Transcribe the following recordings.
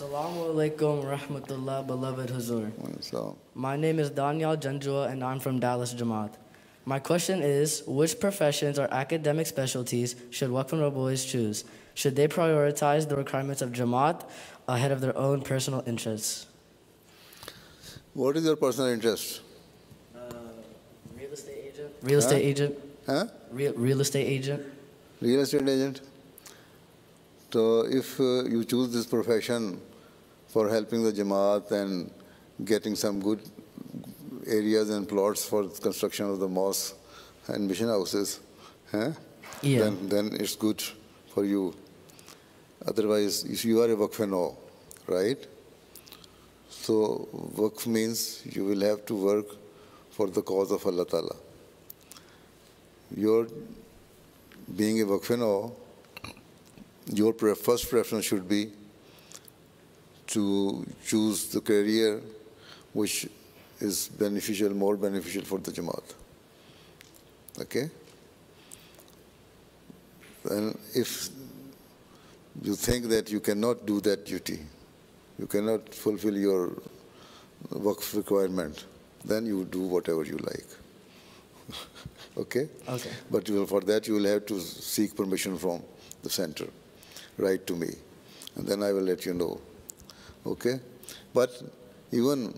Assalamu alaikum rahmatullah, beloved Huzur. So, My name is Daniel Janjua and I'm from Dallas Jamaat. My question is, which professions or academic specialties should Waqf and boys choose? Should they prioritize the requirements of Jamaat ahead of their own personal interests? what is your personal interest? Real estate agent. Real estate agent. Huh? Real estate agent. Real estate agent. So if you choose this profession for helping the Jamaat and getting some good areas and plots for the construction of the mosques and mission houses, Yeah. then it's good for you. Otherwise, if you are a Waqf, right? So Waqf means you will have to work for the cause of Allah Ta'ala. Your being a Waqf, your first preference should be to choose the career which is beneficial, more beneficial for the Jamaat. Okay? And if you think that you cannot do that duty, you cannot fulfill your Waqf requirement, then you do whatever you like. Okay? Okay. But for that you will have to seek permission from the center. Write to me, and then I will let you know. Okay? But even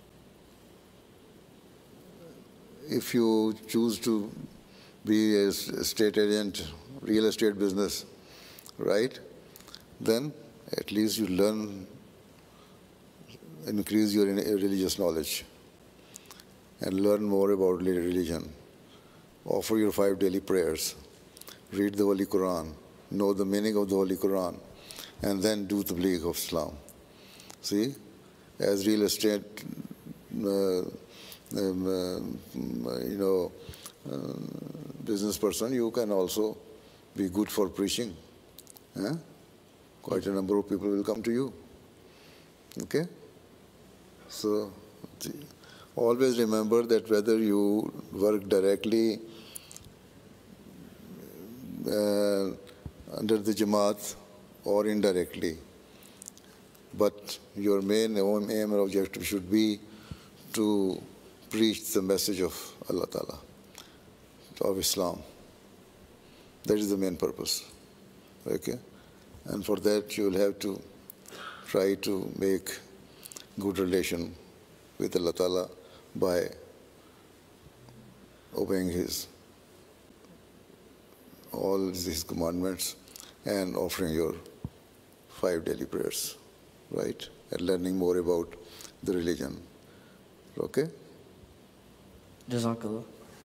if you choose to be a estate agent, real estate business, right? Then at least you learn, increase your religious knowledge and learn more about religion. Offer your 5 daily prayers, read the Holy Quran, know the meaning of the Holy Quran, and then do the tabligh of Islam. See, as real estate, business person, you can also be good for preaching. Quite a number of people will come to you. Okay? So, always remember that whether you work directly under the Jamaat or indirectly, but your main aim or objective should be to preach the message of Allah Ta'ala, of Islam. That is the main purpose. Okay? And for that you will have to try to make good relation with Allah Ta'ala by obeying all His commandments and offering your 5 daily prayers, right? And learning more about the religion. Okay? Jazakallah.